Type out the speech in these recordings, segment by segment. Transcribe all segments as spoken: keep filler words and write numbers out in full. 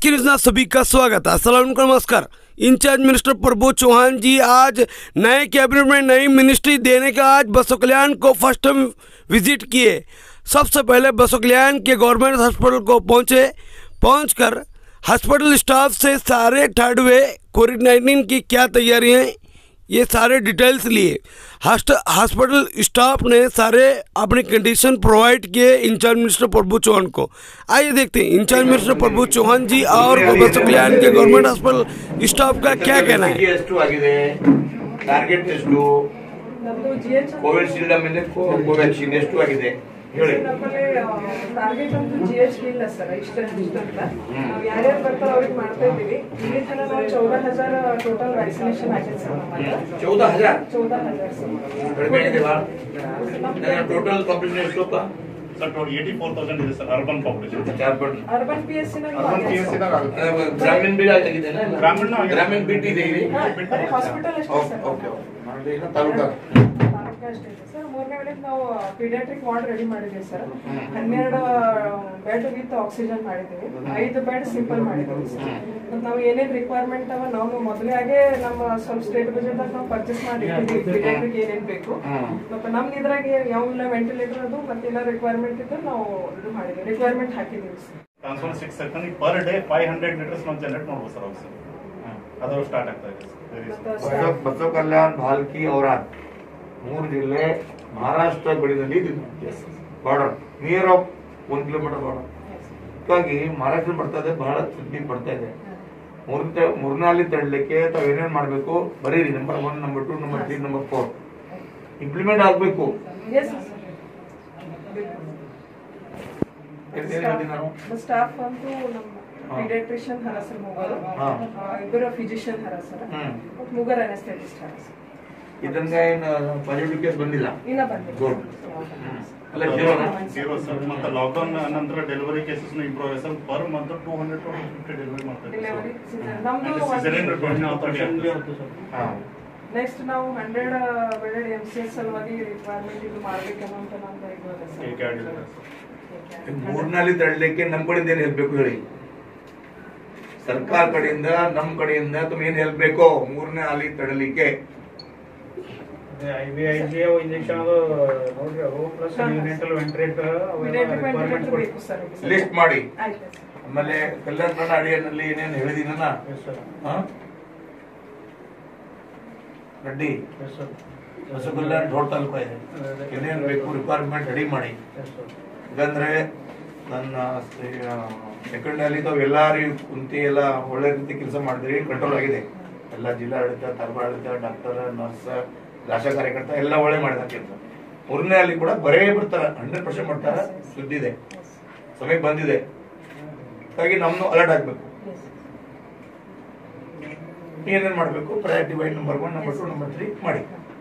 की न्यूज़ में सभी का स्वागत है। अस्सलाम वालेकुम, नमस्कार। इंचार्ज मिनिस्टर प्रभु चौहान जी आज नए कैबिनेट में नई मिनिस्ट्री देने का आज बसों कल्याण को फर्स्ट टाइम विजिट किए। सबसे पहले बसों कल्याण के गवर्नमेंट हॉस्पिटल को पहुंचे। पहुंचकर हॉस्पिटल स्टाफ से सारे थर्ड वे कोविड नाइन्टीन की क्या तैयारियां हैं ये सारे डिटेल्स लिए। हॉस्पिटल स्टाफ ने सारे अपनी कंडीशन प्रोवाइड किए इंचार्ज मिनिस्टर प्रभु चौहान को। आइए देखते हैं इंचार्ज मिनिस्टर प्रभु चौहान जी और बसों कल्याण के गवर्नमेंट हॉस्पिटल स्टाफ का क्या कहना है। टार्गेट ಎಷ್ಟು ಕೋವಿಡ್ ಶೀಲ್ಡ್ ಮೇಲೆ ಕೋವ್ಯಾಕ್ಸಿನ್ ಎಷ್ಟು ಆಗಿದೆ ಹೇಳಿ। ನಮ್ಮಲ್ಲಿ ಟಾರ್ಗೆಟ್ ಒಂದು ಜಿಎಚ್ ಇಲ್ಲ ಸರ್, ಇಷ್ಟ ಇಷ್ಟ ಅಂತ ನಾವು ಯಾರ್ಯಾರು ಬರ್ತಾರೋ ಅವ್ರಿಗೆ ಮಾಡ್ತಾ ಇದ್ದೀವಿ। ಇಲ್ಲಿ ತನಕ ನಾವು ಚೌದಾ ಹಜಾರ್ ಟೋಟಲ್ ವ್ಯಾಕ್ಸಿನೇಷನ್ ಆಗಿದೆ ಸರ್। ನಮ್ಮ ಚೌದಾ ಹಜಾರ್ ಚೌದಾ ಹಜಾರ್ ಸರ್ ಕಡಿಮೆ ಇದೆ ಬಾ। ಟೋಟಲ್ ಪಾಪ್ಯುಲೇಷನ್ ಎಷ್ಟಪ್ಪ ಸರ್? ಟೋಟಲ್ eighty-four thousand ಇದೆ sir urban population. Urban PSC ನ ಅರ್ಬನ್ ಪಿಎಸ್ಸಿ ನ ಗ್ರಾಮೀಣ ಬಿಲ್ ಆಗಿದೆ ನಾ? ಗ್ರಾಮೀಣ ಗ್ರಾಮೀಣ ಬಿಟ್ ಇದೆ ಇಲ್ಲಿ ಹಾಸ್ಪಿಟಲ್ ಅಷ್ಟೇ ಸರ್। ಓಕೆ ಓಕೆ ಮಾಡಿ ಈಗ ತಾಲೂಕಾ ತಾಲೂಕಾ ಅಷ್ಟೇ ಸರ್। ಮೂರನೇ ವೇಳೆ ನಾವು ಪೀಡಿಯಾಟ್ರಿಕ್ ವಾರ್ಡ್ ರೆಡಿ ಮಾಡಿದ್ದೀವಿ ಸರ್। ಹನ್ನೆರಡು ಬೆಡ್ ವಿತ್ ಆಕ್ಸಿಜನ್ ಮಾಡಿದ್ದೀವಿ, ಐದು ಬೆಡ್ ಸಿಂಪಲ್ ಮಾಡಿದ್ದೀವಿ ಸರ್। ಮತ್ತು ನಾವು ಏನೇನು ರಿಕ್ವೈರ್ಮೆಂಟ್ ಅವ ನಾವು ಮೊದಲಾಗೆ ನಮ್ಮ ಸ್ವಲ್ಪ ಸ್ಟೇಟ್ ಬಜೆಟ್ದಾಗ ನಾವು ಪರ್ಚೇಸ್ ಮಾಡಿದ್ದೀವಿ ಪೀಡಿಯಾಟ್ರಿಕ್ ಏನೇನು ಬೇಕು। ಮತ್ತು ನಮ್ಮ ಇದ್ರಾಗೆ ಯಾವೆಲ್ಲ ವೆಂಟಿಲೇಟರ್ ಅದು ಮತ್ತೆಲ್ಲ ರಿಕ್ವೈರ್ಮೆಂಟ್ ಇದ್ದು ನಾವು ಇದು ಮಾಡಿದ್ದೀವಿ, ರಿಕ್ವೈರ್ಮೆಂಟ್ ಹಾಕಿದ್ದೀವಿ sir. Transfer six second per day five hundred litres ನಾವು ಜನರೇಟ್ ಮಾಡ್ಬೋದು ಸರ್ ಆಕ್ಸಿಜನ್। ಅದು ಸ್ಟಾರ್ಟ್ ಆಗ್ತಾ ಇದೆ। ಬಸವ ಕಲ್ಯಾಣ, ಭಾಲ್ಕಿ, ಔರಾದ್ ಮೂರು ಜಿಲ್ಲೆ ಮಹಾರಾಷ್ಟ್ರ ಗಡಿಯಲ್ಲಿ border near of one kilometre border, ಹೀಗಾಗಿ ಮಹಾರಾಷ್ಟ್ರ ಬರ್ತಾ ಇದೆ, ಬಹಳ ಸುದ್ದಿ ಬರ್ತಾ ಇದೆ। ಮೂರನೇ ಮೂರನೇ ಅಲ್ಲಿ ತಡಲಿಕ್ಕೆ ತಾವು ಏನೇನು ಮಾಡಬೇಕು ಬರೀರಿ, number one, number two, number three, number four implement ಆಗಬೇಕು। ಸ್ಟಾಫ್ ಅಂತೂ ನಮ್ಮ ಪೀಡಿಯಾಟ್ರಿಷಿಯನ್ ಹರಸರ್ ಮೂವರು, ಇಬ್ಬರು ಫಿಸಿಷಿಯನ್ ಹರಸರ್, ಮೂಗರ್ ಅನೆಸ್ಥೆಟಿಸ್ಟ್ ಹರಸರ್। ಇದನ್ನ ಏನು ಪಾಸಿಟಿವ್ ಕೇಸ್ ಬಂದಿಲ್ಲ ಇಲ್ಲ ಬಂದಿಲ್ಲ ಗುಡ್ ಅಲ್ಲ ಜೀರೋ ಸರ್। ಮತ್ತೆ ಲಾಕ್ಡೌನ್ ನಂತರ ಡೆಲಿವರಿ ಕೇಸಸ್ ಇಂಪ್ರೂವ್ ಆಗಿದೆ sir. Per month two hundred to fifty delivery ಮಾಡ್ತಾ ಇದ್ದೀವಿ। ನೆಕ್ಸ್ಟ್ ನಾವು hundred bed M C S ಸಲುವಾಗಿ ರಿಕ್ವೈರ್ಮೆಂಟ್ ಇದು ಮಾಡ್ಬೇಕನ್ನೋ ಅಂತ ನಮ್ದು ಇದು ಇದೆ ಸರ್। ಮೂರ್ನಲ್ಲಿ ತಡಲಿಕ್ಕೆ ನಮ್ಮ ಕಡೆಯಿಂದ ಏನು ಹೆಲ್ಪ್ ಬೇಕು ಹೇಳಿ, ಸರ್ಕಾರ ಕಡೆಯಿಂದ ನಮ್ಮ ಕಡೆಯಿಂದ ತುಂಬ ಏನ್ ಹೆಲ್ಪ್ ಬೇಕೋ ಮೂರನೇ ಅಲ್ಲಿ ತಡಲಿಕ್ಕೆ? ಇಂಜೆಕ್ಷನ್ ಅದು ನೋಡ್ರಿ, ಅದು ಪ್ಲಸ್ ಯೂನಿಟಲ್ ವೆಂಟಿಲೇಟರ್ ಲಿಸ್ಟ್ ಮಾಡಿ। ಆಮೇಲೆ ಕಲ್ಯಾಣ ಕರ್ನಾಟಕ ಅಡಿಯಲ್ಲಿ ಏನೇನು ಹೇಳಿದೀನ ರೆಡ್ಡಿ ಹೊಸ ಕಲ್ಯಾಣ ರೋಡ್ ತಾಲೂಕು ಇದೆ, ಏನೇನು ಬೇಕು ರಿಕ್ವೈರ್ಮೆಂಟ್ ರೆಡಿ ಮಾಡಿ। ಯಾಕಂದ್ರೆ ನನ್ನ ಸೆಕೆಂಡ್ ಅಲ್ಲಿ ತಾವು ಎಲ್ಲಾರು ಕುಂತಿ ಎಲ್ಲ ಒಳ್ಳೆ ರೀತಿ ಕೆಲಸ ಮಾಡಿದ್ರಿ, ಕಂಟ್ರೋಲ್ ಆಗಿದೆ ಎಲ್ಲ ಜಿಲ್ಲಾಡಳಿತ, ತಾಲೂಕಾಡಳಿತ, ಡಾಕ್ಟರ್, ನರ್ಸ್, ಆಶಾ ಕಾರ್ಯಕರ್ತ ಎಲ್ಲ ಒಳ್ಳೆ ಮಾಡಿದ ಕೆಲಸ। ಮೂರನೇ ಅಲ್ಲಿ ಕೂಡ ಬರೇ ಬರ್ತಾರೆ, ಹಂಡ್ರೆಡ್ ಪರ್ಸೆಂಟ್ ಮಾಡ್ತಾರೆ, ಸುದ್ದಿದೆ, ಸಮಯ ಬಂದಿದೆ, ಹಾಗಾಗಿ ನಮ್ನು ಅಲರ್ಟ್ ಆಗ್ಬೇಕು। ಏನೇನ್ ಮಾಡ್ಬೇಕು priority wise number one, number two, number three ಮಾಡಿ।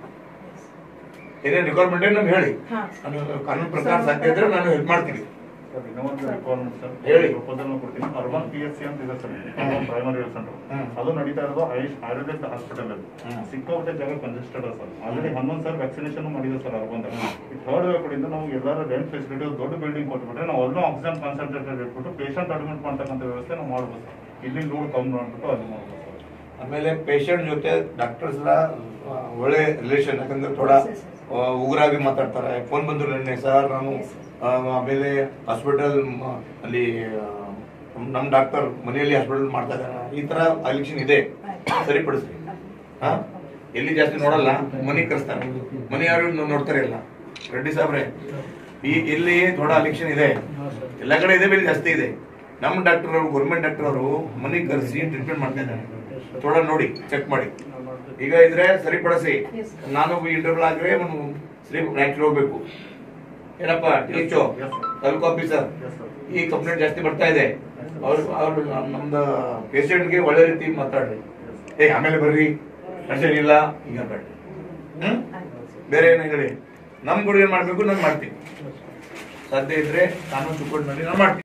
ಏನೇನು ರಿಕ್ವೈರ್ಮೆಂಟ್ ನಮ್ಗೆ ಹೇಳಿ, ಕಾನೂನು ಪ್ರಕಾರ ಸಾಧ್ಯ ಇದ್ರೆ ನಾನು ಹೆಲ್ಪ್ ಮಾಡ್ತೀನಿ। ಇನ್ನೊಂದು ರಿಕ್ವೈರ್ಮೆಂಟ್ ಸರ್ ಹೇಳಿ, ಪ್ರಪೋಸಲ್ ಕೊಡ್ತೀನಿ। ಅರ್ಬನ್ ಪಿ ಎಸ್ ಸಿ ಅಂತ ಇದೆ ಸರ್, ಪ್ರೈಮರಿ ಹೆಲ್ತ್ ಸೆಂಟರ್, ಅದು ನಡೀತಾ ಇರೋದು ಆಯುಷ್ ಆಯುರ್ವೇದ ಹಾಸ್ಪಿಟಲ್ ಅಲ್ಲಿ ಸಿಕ್ಕಾಪಟ್ಟೆ ಜಾಗ ಕಂಜೆಸ್ಟೆಡ್ ಸರ್। ಆಲ್ರೆಡಿ ಹನ್ನೊಂದು ಸರ್ ವ್ಯಾಕ್ಸಿನೇಷನ್ ಮಾಡಿದೆ ಸರ್ ಅರ್ಬನ್। ಈ ಥರ್ಡ್ ವೇವ್ ಕಡೆಯಿಂದ ನಾವು ಎಲ್ಲರೂ ರೆಂಟ್ ಫೆಸಿಲಿಟಿ ದೊಡ್ಡ ಬಿಲ್ಡಿಂಗ್ ಕೊಟ್ಬಿಟ್ರೆ ನಾವು ಅದನ್ನು ಆಕ್ಸಿಜನ್ ಕಾನ್ಸಂಟ್ರೇಟರ್ ಇಟ್ಬಿಟ್ಟು ಪೇಷಂಟ್ ಅಡ್ಮಿಟ್ ಮಾಡ್ತಕ್ಕಂಥ ವ್ಯವಸ್ಥೆ ನಾವು ಮಾಡ್ಬೋದು ಸರ್। ಇಲ್ಲಿ ಲೋಡ್ ಕಮ್ಮಿ ಮಾಡ್ಬಿಟ್ಟು ಅದು ಮಾಡ್ಬೋದು ಸರ್। ಆಮೇಲೆ ಪೇಷಂಟ್ ಜೊತೆ ಡಾಕ್ಟರ್ಸ್ ಎಲ್ಲ ಒಳ್ಳೆ ರಿಲೇಷನ್, ಯಾಕಂದ್ರೆ ಥೋಡ ಉಗ್ರಾಗಿ ಮಾತಾಡ್ತಾರೆ, ಫೋನ್ ಬಂದ್ರು ನಿನ್ನೆ ಸರ್ ನಾನು ಆಮೇಲೆ ಹಾಸ್ಪಿಟಲ್ ಅಲ್ಲಿ ನಮ್ ಡಾಕ್ಟರ್ ಮನೆಯಲ್ಲಿ ಹಾಸ್ಪಿಟಲ್ ಮಾಡ್ತಾ ಇದಾರೆ, ಈ ತರ ಅಲಿಕ್ಷನ್ ಇದೆ, ಸರಿಪಡಿಸ್ರಿ। ಹಾ ಎಲ್ಲಿ ಜಾಸ್ತಿ ನೋಡಲ್ಲ, ಮನೆ ಕರೆಸ್ತಾರೆ, ಮನೆ ಯಾರು ನೋಡ್ತಾರೆ ಇಲ್ಲ ರೆಡ್ಡಿ ಸಾಬ್ರೆ, ಈ ಇಲ್ಲಿ ಥೋಡ ಅಲಿಕ್ಷನ್ ಇದೆ, ಎಲ್ಲ ಕಡೆ ಇದೆ, ಬೇರೆ ಜಾಸ್ತಿ ಇದೆ। ನಮ್ ಡಾಕ್ಟರ್ ಅವರು ಗೌರ್ಮೆಂಟ್ ಡಾಕ್ಟರ್ ಅವರು ಮನೆಗೆ ಕರೆಸಿ ಟ್ರೀಟ್ಮೆಂಟ್ ಮಾಡ್ತಾ ಇದ್ದಾರೆ, ಥೋಡ ನೋಡಿ ಚೆಕ್ ಮಾಡಿ। ಈಗ ಇದ್ರೆ ಸರಿಪಡಿಸಿ, ನಾನು ಇಂಟರ್ವ್ಯೂ ಆಗ್ರೆ ಸರಿ ಆಕ್ಚುಲಿ ಹೋಗ್ಬೇಕು ಏನಪ್ಪ ಟಿಚೋ ತಾಲೂಕು ಆಫೀಸರ್, ಈ ಕಂಪ್ಲೇಂಟ್ ಜಾಸ್ತಿ ಬರ್ತಾ ಇದೆ, ಅವ್ರು ಅವ್ರು ನಮ್ದು ಪೇಷಂಟ್ಗೆ ಒಳ್ಳೆ ರೀತಿ ಮಾತಾಡ್ರಿ, ಏ ಆಮೇಲೆ ಬರ್ರಿ ಟೆನ್ಷನ್ ಇಲ್ಲ ಈಗ ಬೇಡ್ರಿ, ಹ್ಮ್ ಬೇರೆ ಏನ ಹೇಳಿ, ನಮ್ ಕೂಡ ಏನ್ ಮಾಡ್ಬೇಕು ನಾನು ಮಾಡ್ತೀನಿ, ಸಾಧ್ಯ ಇದ್ರೆ ಕಾನೂನು ಚುಕ್ಕೋಟಿನಲ್ಲಿ ನಾನು ಮಾಡ್ತೀನಿ।